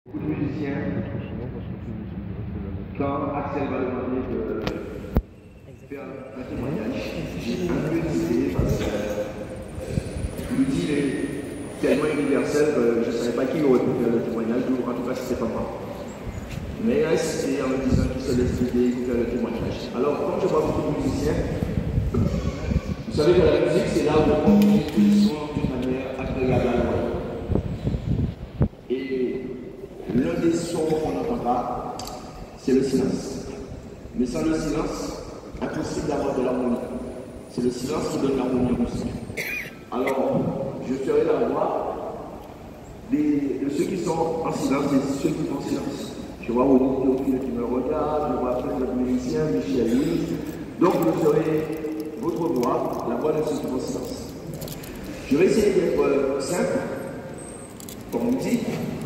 Beaucoup de musiciens, quand Axel va demander de faire un témoignage, j'ai un peu hésité parce qu'il dit tellement universel que je ne savais pas qui aurait pu faire le témoignage, ou en tout cas si c'est pas moi. Mais il a insisté en me disant qu'il se laisse l'idée pour faire le témoignage. Alors, quand je vois beaucoup de musiciens, vous savez que la musique, c'est là où on communique le son d'une manière agréable à l'oreille. Et l'un des sons qu'on n'entend pas, c'est le silence. Mais sans le silence, impossible d'avoir de l'harmonie. C'est le silence qui donne l'harmonie au musique. Alors, je ferai la voix de ceux qui sont en silence et ceux qui font silence. Je vois Olivier qui me regarde, je vois plein de musiciens, Michel Louis. Donc, je ferai votre voix, la voix de ceux qui font silence. Je vais essayer d'être simple, comme musique.